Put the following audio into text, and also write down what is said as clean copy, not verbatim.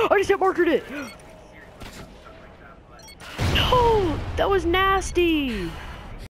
I just hit markered it. No, that was nasty.